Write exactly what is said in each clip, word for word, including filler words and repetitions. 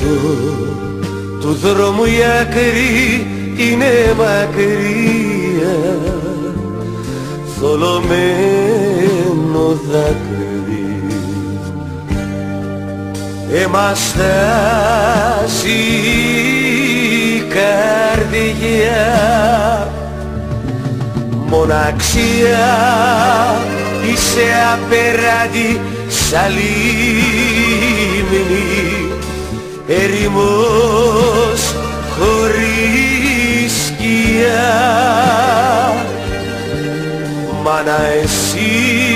του δρόμου η άκρη είναι μακριά, θολωμένο δάκρυ εμαστάσει η καρδιά. Μοναξιά είσαι απέραντη σαν λίμνη, ερημός χωρίς σκιά. Μάνα εσύ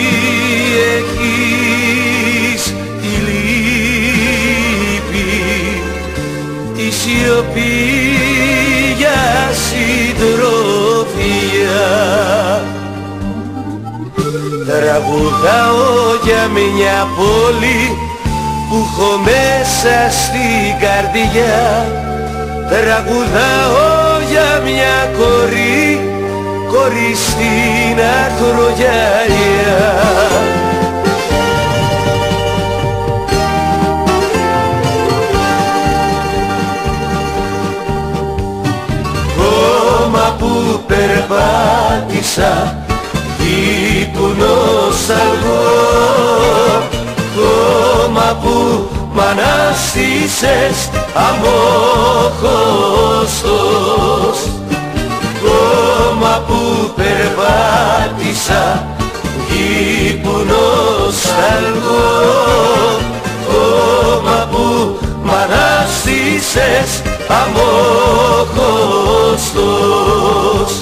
έχεις τη λύπη, τη σιωπή για συντροφιά. Τραγουδάω για μια πόλη που έχω μέσα στην καρδιά. Τραγουδάω για μια κορή, κορή στην ακρογιαλιά. Χώμα που περπάτησα που νοσταλγώ, χώμα που μ' αναστήσες αμόχωστος. Χώμα που περπάτησα γη που νοσταλγώ, χώμα που μ' αναστήσες αμόχωστος.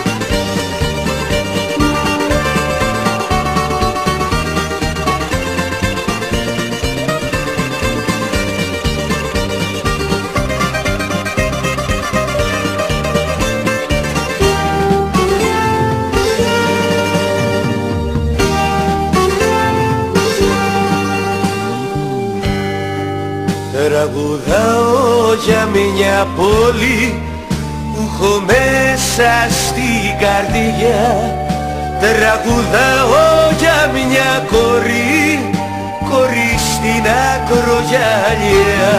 Τραγουδάω για μια πόλη που έχω μέσα στην καρδιά. Τραγουδάω για μια κορή, κορή στην ακρογιαλιά.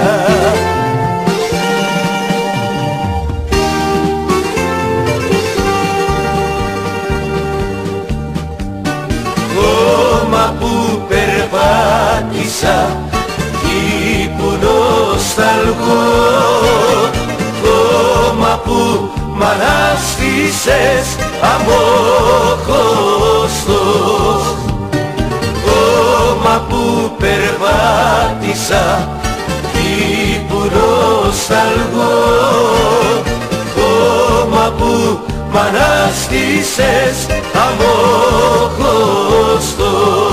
Χώμα που περπάτησα που νοσταλγώ, χώμα που μ' αναστήσες αμόχωστος. Χώμα που περπάτησα γη που νοσταλγώ, χώμα που μ' αναστήσες αμόχωστος.